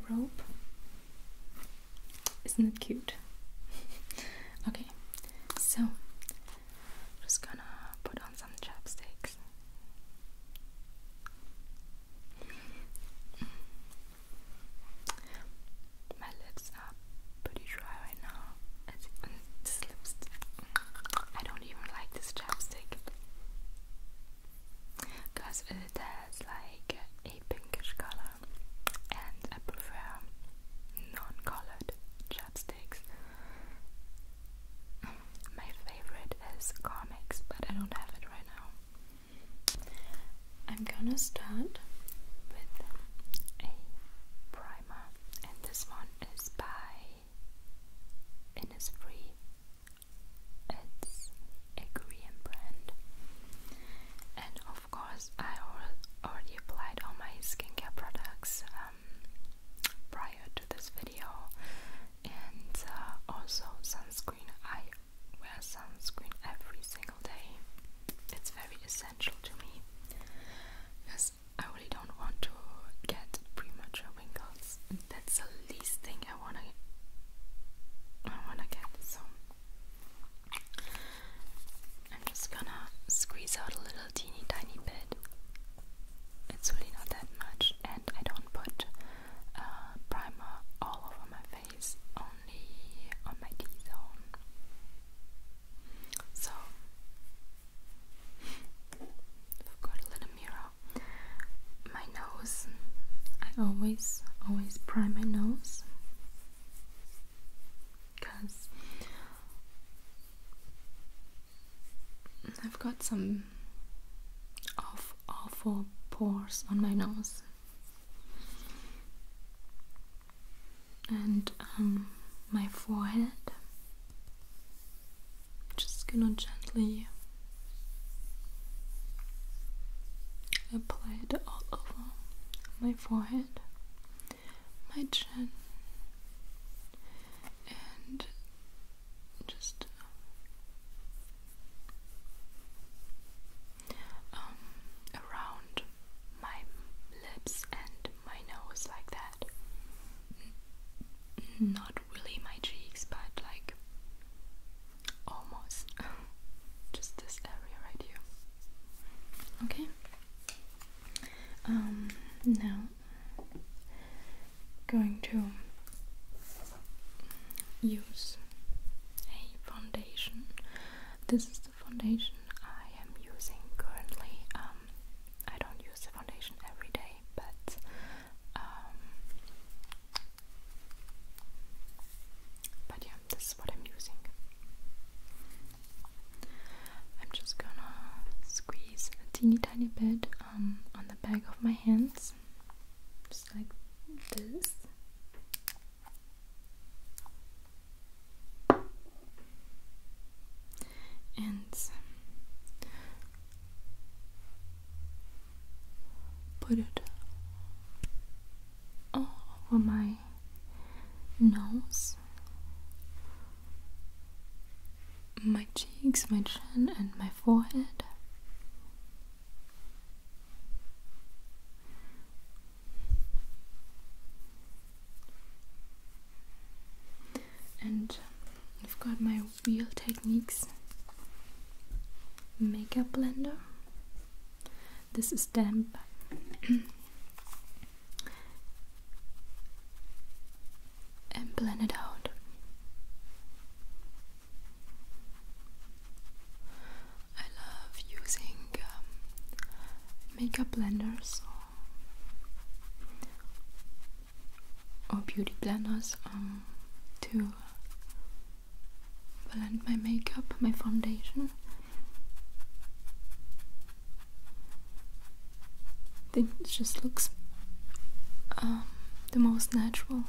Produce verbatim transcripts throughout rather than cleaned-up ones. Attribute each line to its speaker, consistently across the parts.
Speaker 1: rope. Isn't it cute? Okay, so I'm just gonna put on some chapsticks. My lips are pretty dry right now. It's, this lipstick, I don't even like this chapstick because it has like a pinkish color, and I prefer non-colored chapsticks. My favorite is Comics, but I don't have it right now. I'm gonna start with a primer, and this one is by Innisfree. It's a Korean brand, and of course I already applied all my skincare products um, prior to this video, and uh, also sunscreen. I wear sunscreen every single day. It's very essential to me because I really don't want to get premature wrinkles. That's the least thing I wanna I wanna get. So I'm just gonna squeeze out a little teeny tiny bit. It's really not that much, and I don't put uh, primer all over my face, only on my T-zone. So I've got a little mirror. My nose, I always, always prime my nose because I've got some off, awful pores on my nose, and um, my forehead. Just gonna gently apply it all over my forehead, my chin, and just um, around my lips and my nose, like that. Not really my cheeks, but like almost. Just this area right here. Okay. Um, now going to use a foundation. This is the foundation I am using currently. Um, I don't use the foundation every day, but um, but yeah, this is what I'm using. I'm just gonna squeeze a teeny tiny bit um, on the back of my hands, just like this. And put it all over my nose, my cheeks, my chin, and my forehead. And I've got my Real Techniques makeup blender. This is damp. And blend it out. I love using um, makeup blenders or beauty blenders um, to blend my makeup, my foundation. I think it just looks um, the most natural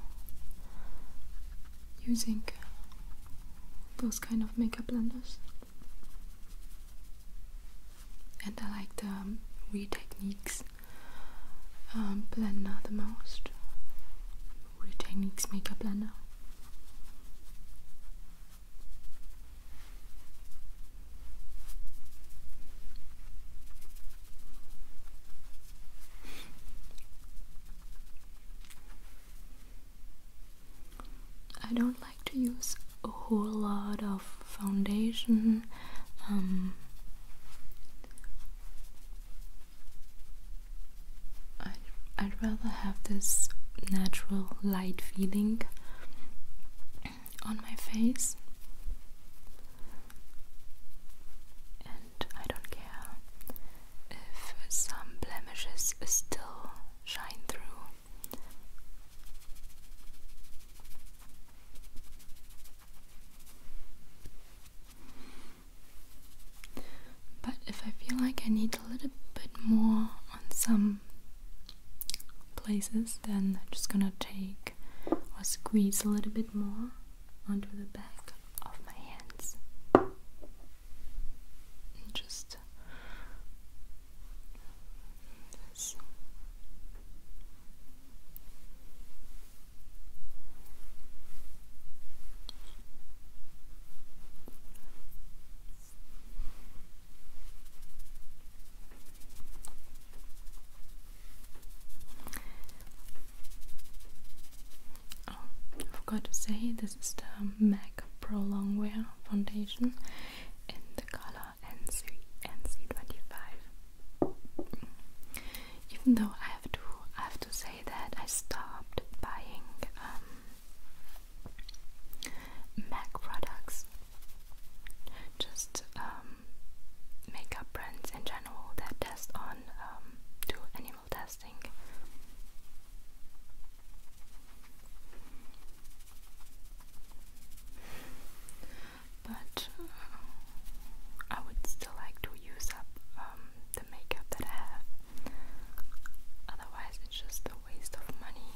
Speaker 1: using those kind of makeup blenders. And I like the um, Real Techniques um, blender the most. Real Techniques makeup blender. use a whole lot of foundation. Um, I'd, I'd rather have this natural light feeling on my face, and I don't care if some blemishes still shine through. But if I feel like I need a little bit more on some places, then I'm just gonna take or squeeze a little bit more onto the back of my hands. And just this. Forgot to say, this is the MAC Pro Longwear foundation in the color N C twenty-five. Even though I have to, I have to say that I stopped buying um, MAC products, just um, makeup brands in general that test on um, do animal testing. But uh, I would still like to use up um, the makeup that I have. Otherwise, it's just a waste of money.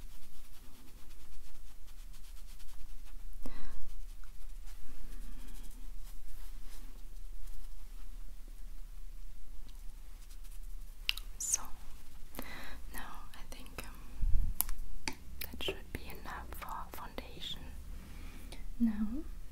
Speaker 1: So now I think um, that should be enough for foundation. Now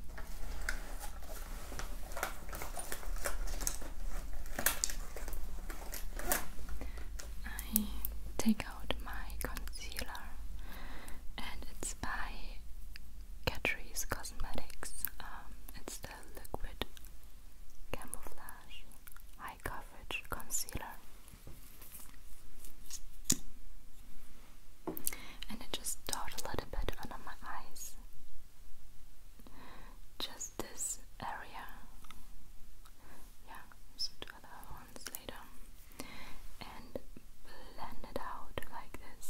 Speaker 1: I take out my concealer, and it's by Catrice Cosmetics. Um, it's the Liquid Camouflage High Coverage Concealer, and I just dot a little bit under my eyes, just this area. Yeah, so do other ones later, and blend it out like this.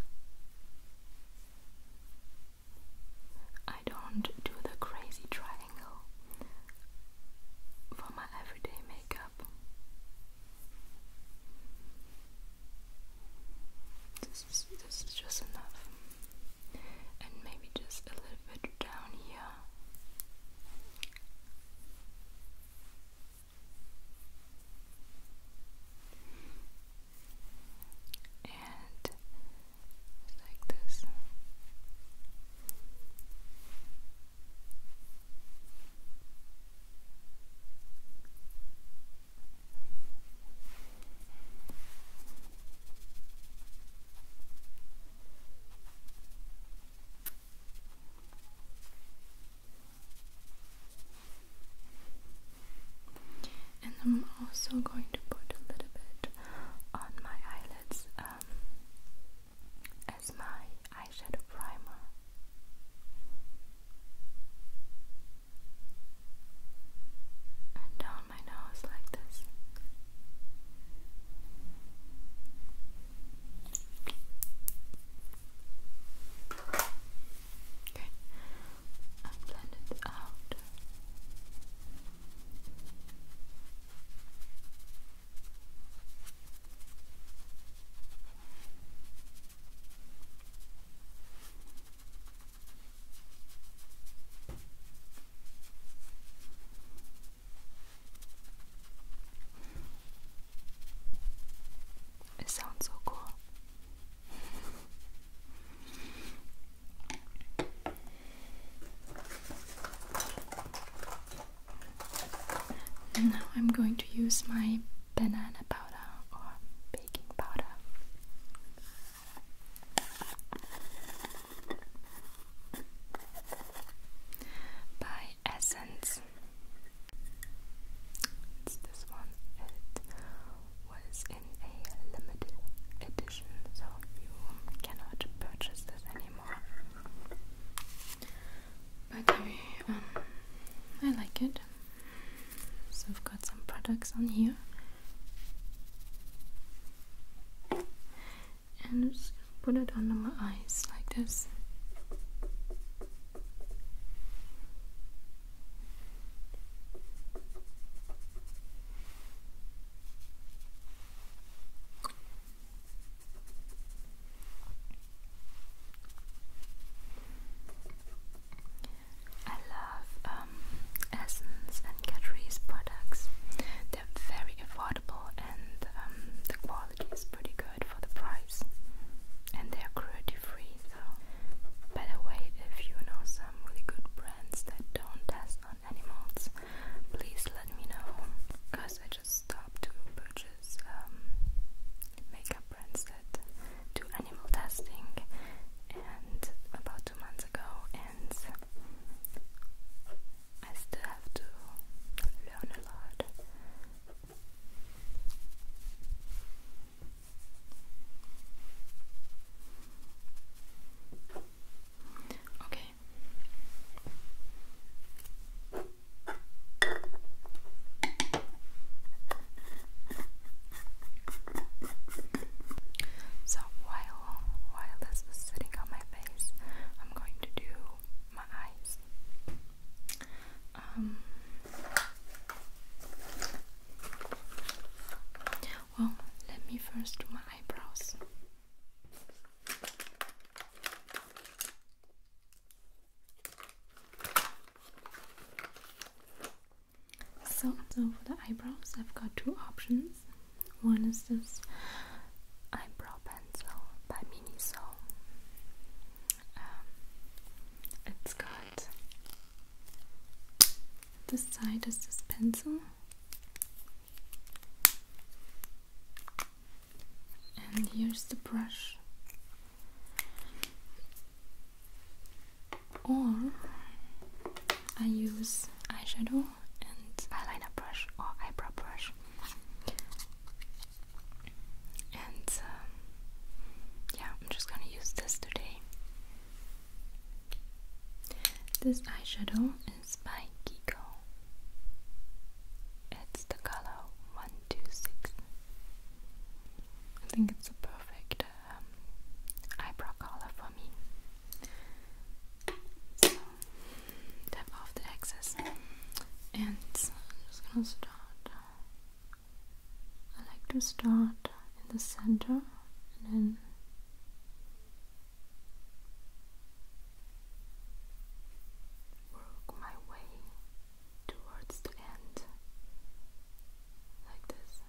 Speaker 1: I don't do the crazy triangle for my everyday makeup. This is, this is just enough, and maybe just a little bit down here. And like this. And I'm also going to put a little bit on my eyelids um, as my eyeshadow primer. And down my nose like this. Okay, I blend it out. It sounds so cool. And now I'm going to use my banana powder or baking powder.
Speaker 2: products on here. And just put it under my eyes like this.
Speaker 1: I love um, Essence and Catrice products. They're very affordable and um, the quality is pretty good for the price. And they're cruelty free. So, by the way, if you know some really good brands that don't test on animals, please let me know. Because I just stopped to purchase um, makeup brands that do animal testing, and about two months ago, and I still have to learn a lot.
Speaker 2: Okay.
Speaker 1: So while while this is sitting on my face, I'm going to do my eyes.
Speaker 2: Um, well, let me first do my eyebrows. So, so for the eyebrows, I've got two options. One is this
Speaker 1: Eyebrow pencil by Miniso. Um, it's got
Speaker 2: this side is this pencil, and here's the brush. Or I use eyeshadow and
Speaker 1: eyeliner brush or eyebrow brush. And um, yeah, I'm just gonna use this today.
Speaker 2: this eyeshadow
Speaker 1: It's by Kiko. It's the color one two six.
Speaker 2: I think it's a perfect
Speaker 1: Um, eyebrow color for me. So tap off the excess.
Speaker 2: and I'm just gonna start. I like to start in the center and then
Speaker 1: Work my way towards the end, like this.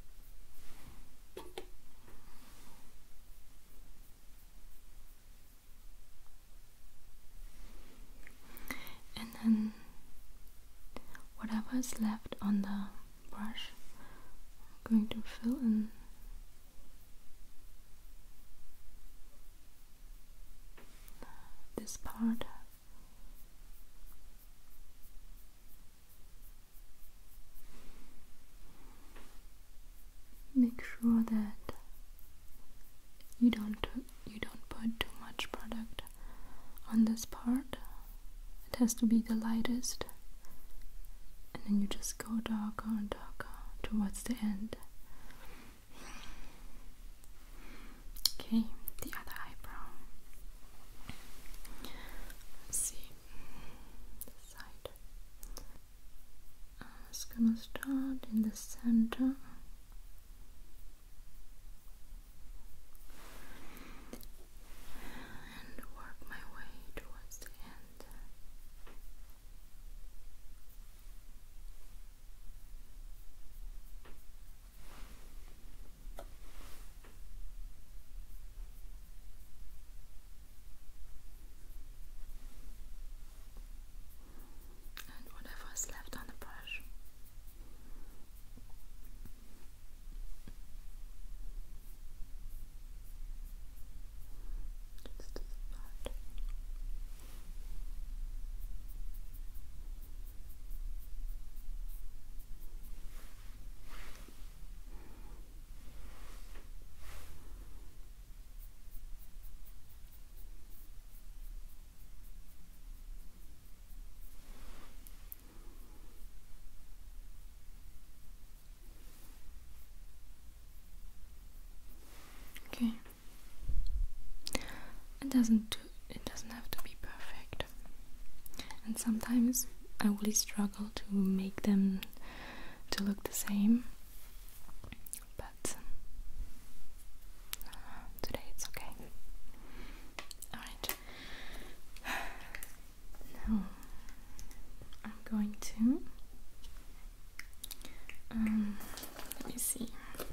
Speaker 2: and then whatever is left on the brush, I'm going to fill in this part. Make sure that you don't you don't put too much product on this part. It has to be the lightest, and then you just go darker and darker towards the end. Okay, the other eyebrow. Let's see this side. I'm just gonna start in the center. And work my way towards the end. And whatever is left on the brush. it doesn't do, it doesn't have to be perfect. And sometimes I really struggle to make them to look the same, but uh, today it's okay. Alright, now I'm going to um, let me see.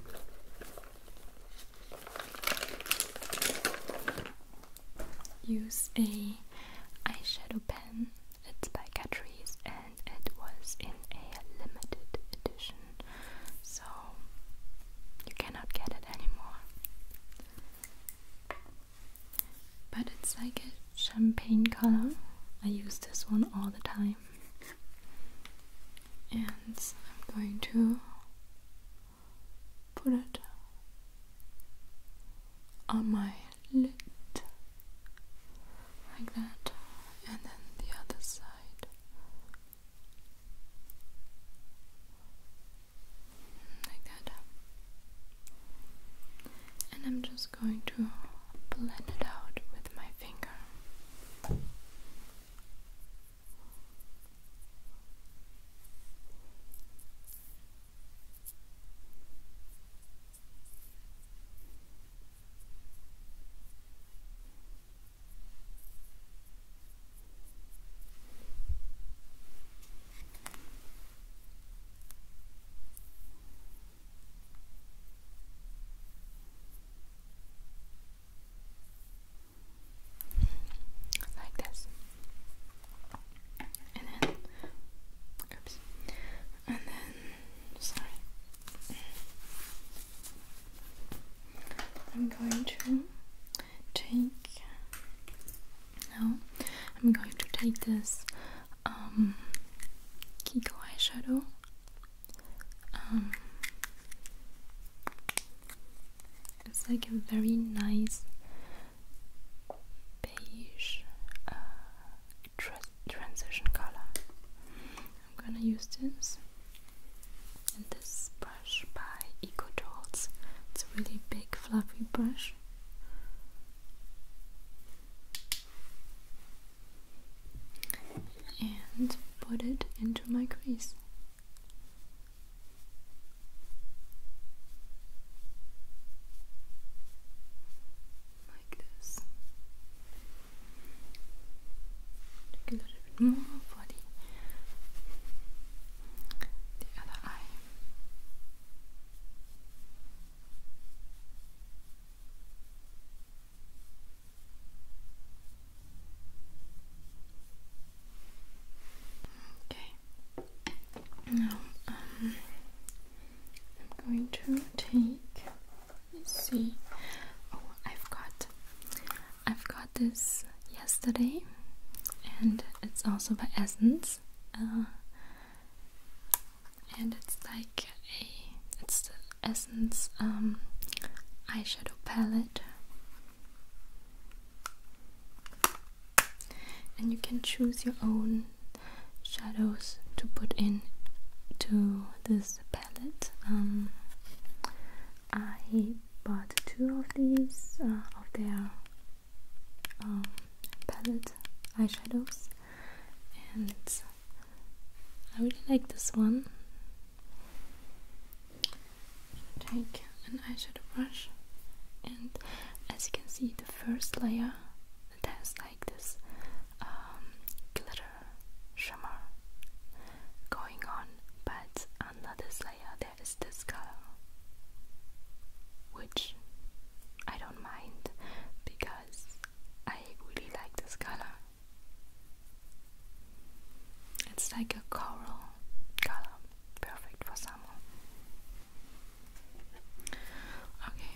Speaker 2: Use a eyeshadow pen. It's by Catrice and it was in a limited edition, so you cannot get it anymore. But it's like a champagne color. I use this one all the time, and I'm going to put it on my lid like that, and then the other side like that, and I'm just going to blend it out with my finger. I'm going to take now I'm going to take this um, Kiko eyeshadow. Um, it's like a very nice beige uh, tra transition color. I'm gonna use this and this brush by Eco Tools. It's a really big fluffy brush. And put it into my crease. Like this. Take a little bit more for the, the other eye. Now, um, I'm going to take, let's see, oh, I've got, I've got this yesterday, and it's also by Essence, uh, and it's like a, it's the Essence um, eyeshadow palette, and you can choose your own shadows to put in to this palette. Um, I bought two of these uh, of their um, palette eyeshadows, and I really like this one. Take an eyeshadow brush, and as you can see, the first layer, it has like this um, glitter shimmer going on, but under this layer there is this color, which I don't mind because I really like this color. It's like a coral color, perfect for summer. Okay,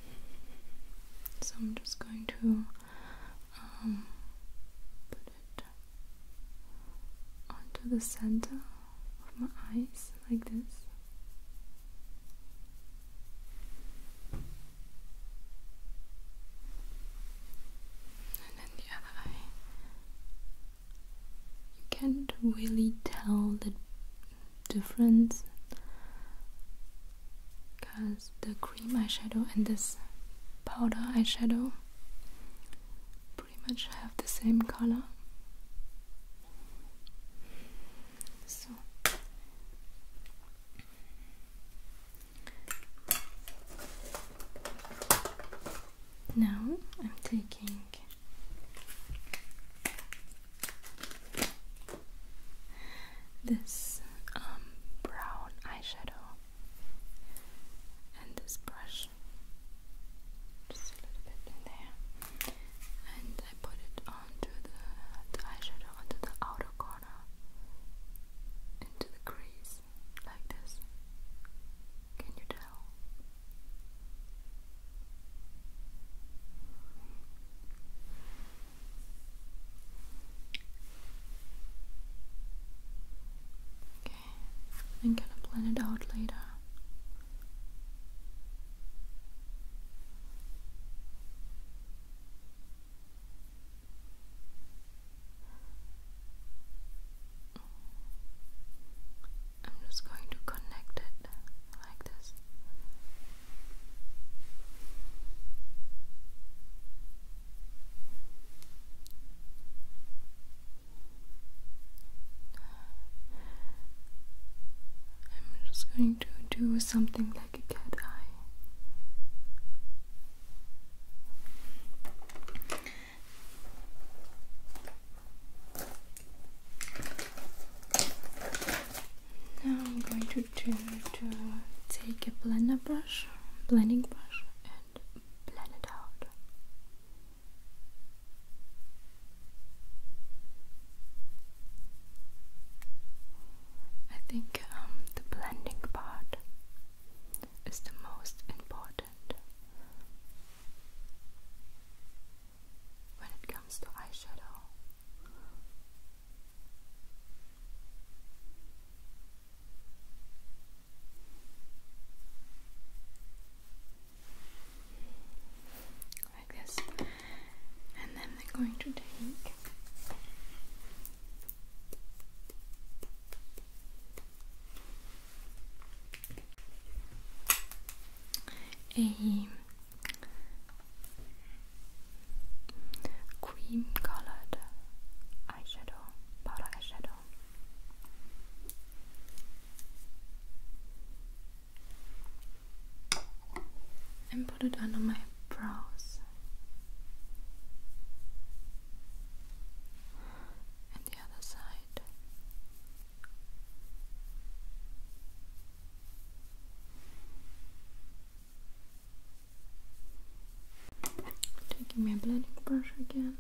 Speaker 2: so I'm just going to um, put it onto the center of my eyes like this. And then the other eye. You can't really tell the difference because the cream eyeshadow and this powder eyeshadow, much have the same color. So now I'm taking this um, brown eyeshadow and this brush, just a little bit in there, and I put it onto the, the eyeshadow onto the outer corner, into the crease, like this. Can you tell? Okay, I'm gonna blend it out later. I'm just going to connect it like this. I'm just going to do something like a cat eye. Now I'm going to do to take a blender brush, blending brush, and blend it out. I think um, the blending part is the most important when it comes to eyeshadow. Like this. And then I'm going to take a cream colored eyeshadow, powder eyeshadow. And put it under my brows. And the other side. Taking my blending brush again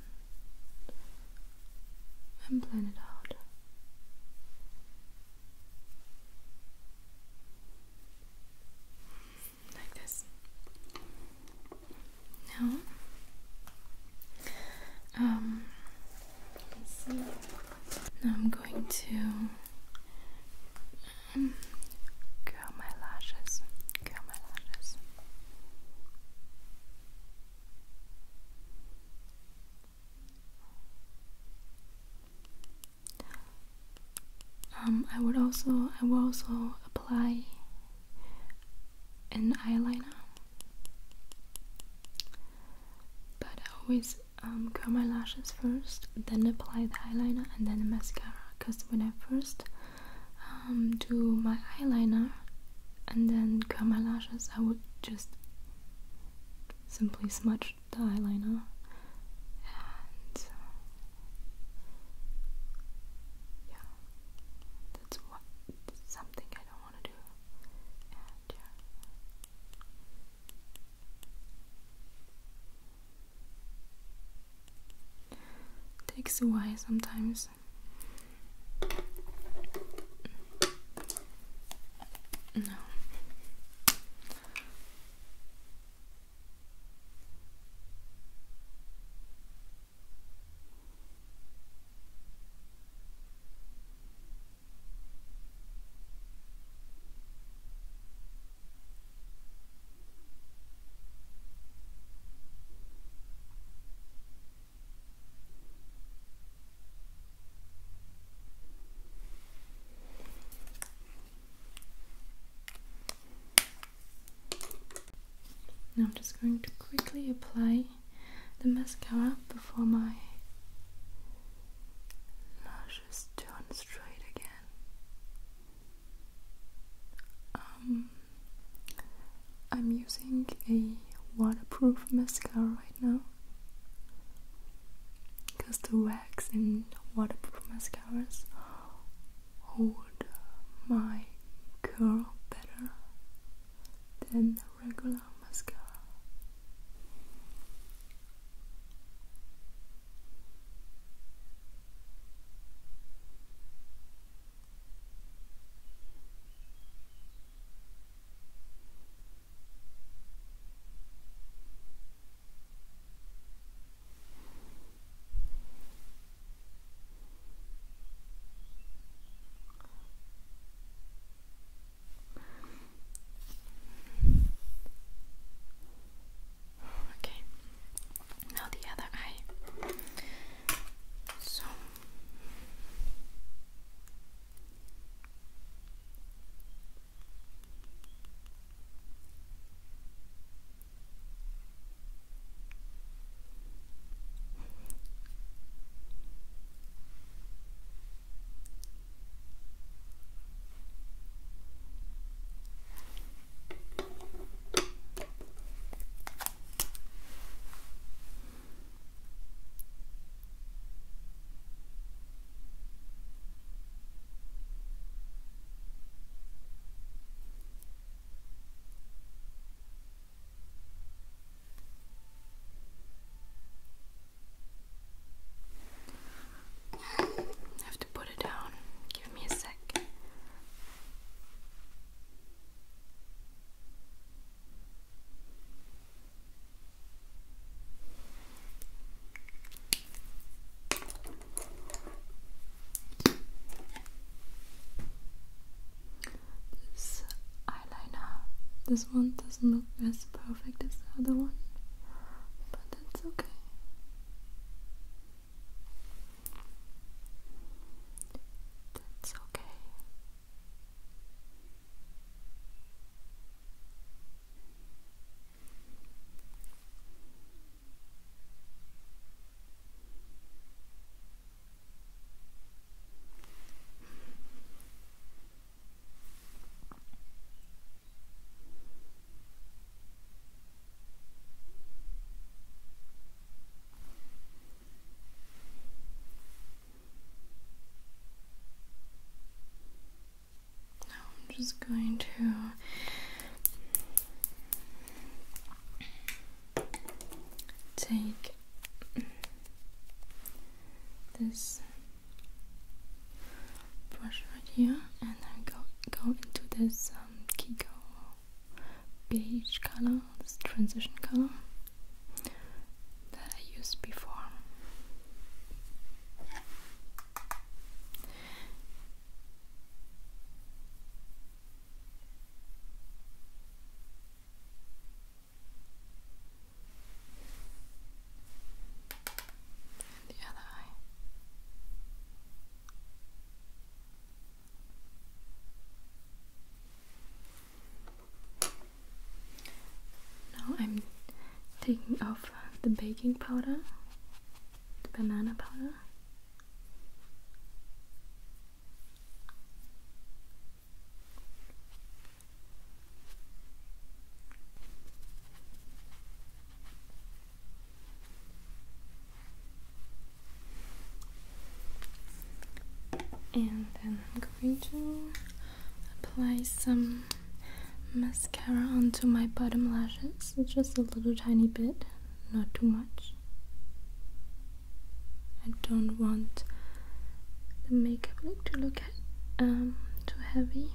Speaker 2: and blend it out. Like this. Now, um, let's see. Now I'm going to um, curl my lashes. Curl my lashes. Um, I would also, I will also apply an eyeliner, but I always um, curl my lashes first, then apply the eyeliner and then the mascara. Because when I first um, do my eyeliner and then curl my lashes, I would just simply smudge the eyeliner. And yeah, that's what something I don't want to do. And yeah. Takes a while sometimes. No. Now I'm just going to quickly apply the mascara before my lashes turn straight again. Um, I'm using a waterproof mascara right now because the wax in waterproof mascaras hold my curl better than regular mascara. This one doesn't look as perfect as the other one, but that's okay. That's okay. I'm just going to take this brush right here and then go go into this um, Kiko beige color, this transition color that I used before. I'm taking off the baking powder, the banana powder. And then I'm going to apply some mascara onto my bottom lashes. It's just a little tiny bit, not too much. I don't want the makeup look to look um, too heavy.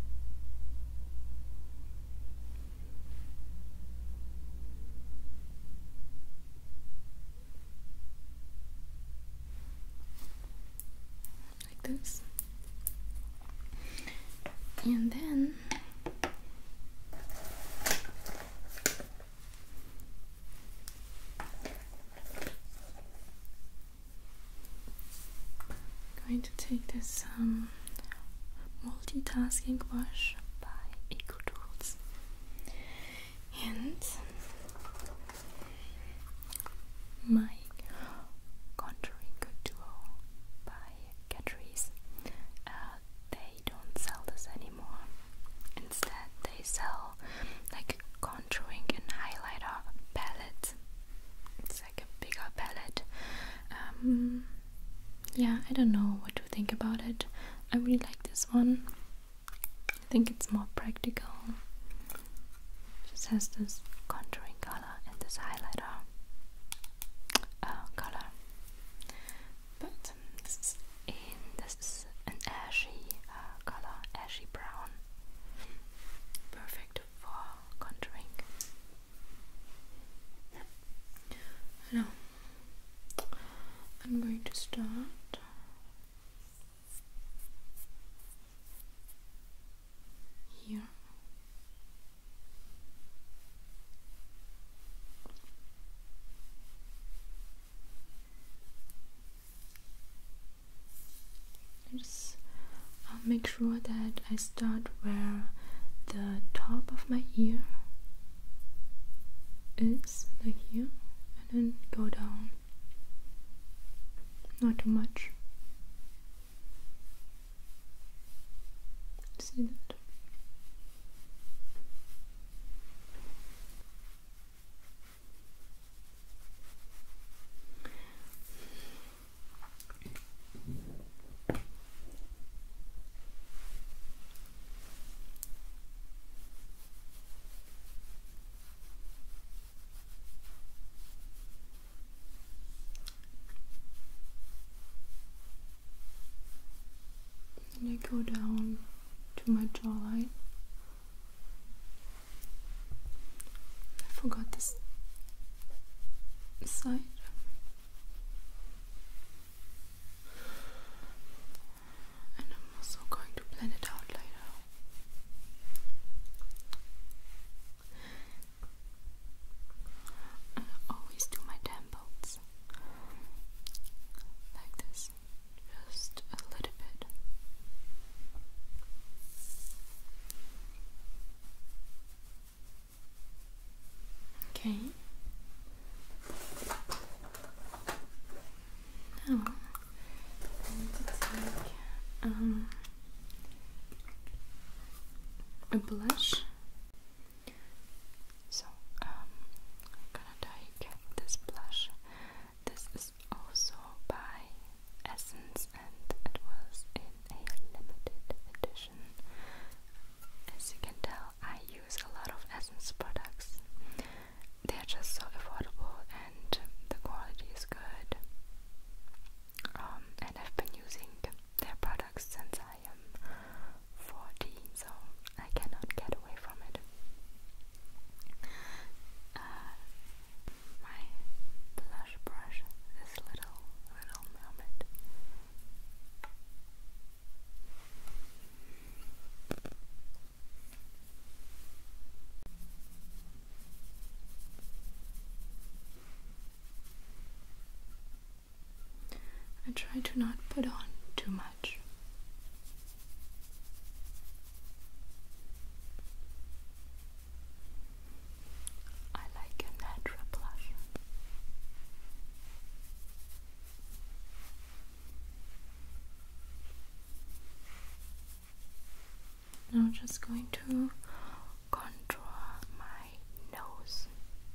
Speaker 2: Like this. And then I'm going to take this um, multitasking brush by EcoTools and
Speaker 1: my Contouring Duo by Catrice. Uh, they don't sell this anymore. Instead, they sell like contouring and highlighter palettes. It's like a bigger palette. Um, yeah, I don't know what to think about it. I really like this one. I think it's more practical. It just has this contouring color and this highlighter uh, color. But this is in this is an ashy uh, color, ashy brown. Perfect for contouring. Now I'm going to start here. I just I'll make sure that I start where the top of my ear is, like here, and then go down. Not too much. See that? And I go down to my jawline. I forgot this side. And I'm also going to blend it out later. And I always do my temples like this, just a little bit. Okay. Now I need to take um, a blush. So um, I'm gonna take this blush. This is also by Essence, and it was in a limited edition. As you can tell, I use a lot of Essence products. They're just so affordable and the quality is good. Um, and I've been using their products since I am fourteen, so I cannot get away from it. Uh, my blush brush, this little, little Mermaid. I try to not put on too much. I like a natural blush. Now I'm just going to contour my nose.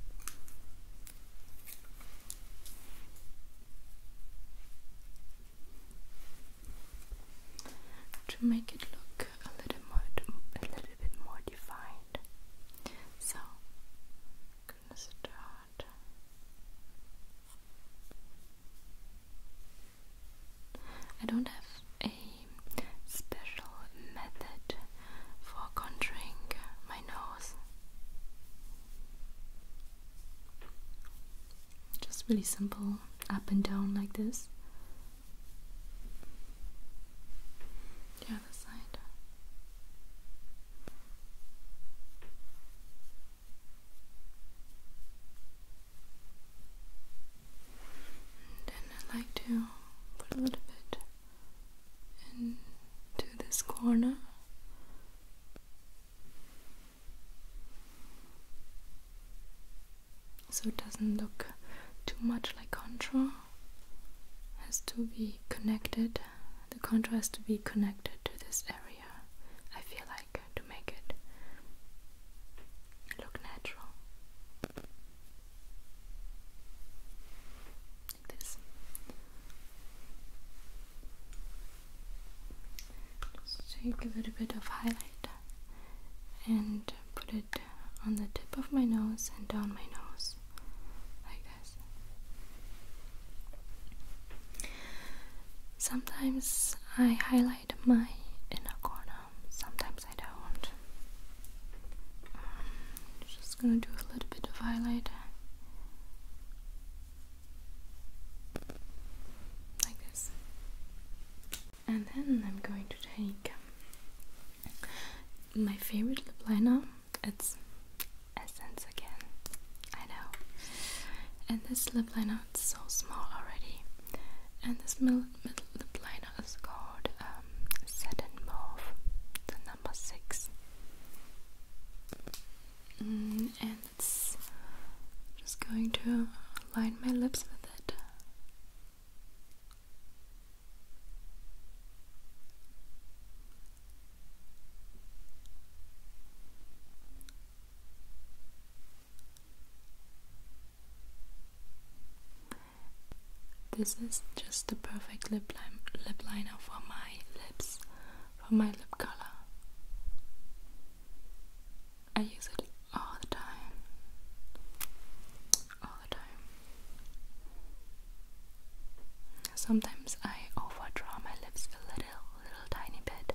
Speaker 1: To make it look a little more, a little bit more defined. So I'm gonna start. I don't have a special method for contouring my nose. Just really simple, up and down like this. The other side. And then I like to put a little bit into this corner. So it doesn't look
Speaker 2: too much like contour. Has to be connected. The contour has to be connected to this area, I feel like, to make it look natural. Like this. Just take a little bit of highlight and put it on the tip of my nose and down my nose, like this. Sometimes I highlight my inner corner, sometimes I don't. Um, just gonna do a little bit of highlight, like this. And then I'm going to take my favorite lip liner. It's Essence again, I know. And this lip liner is so small already. And this middle, middle lip liner is called um, Satin Mauve, the number six. Mm, and it's just going to line my lips with it. This is just the perfect lip, line, lip liner for my lips, for my lip color. I use it all the time, all the time. Sometimes I overdraw my lips a little, little tiny bit.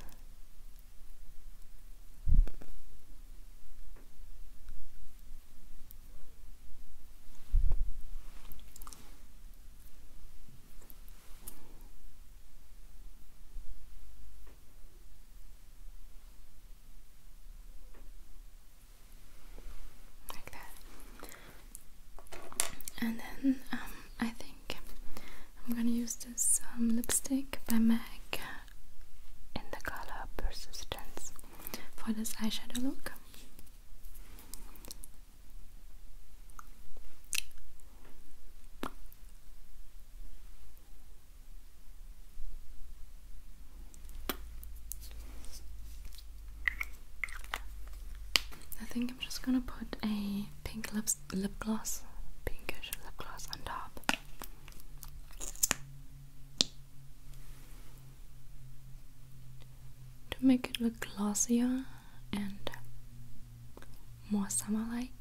Speaker 2: And then um, I think I'm gonna use this um, lipstick by MAC in the color Persistence for this eyeshadow look. I think I'm just gonna put a pink lips lip gloss. Pinkish lip gloss on top. To make it look glossier and more summer-like.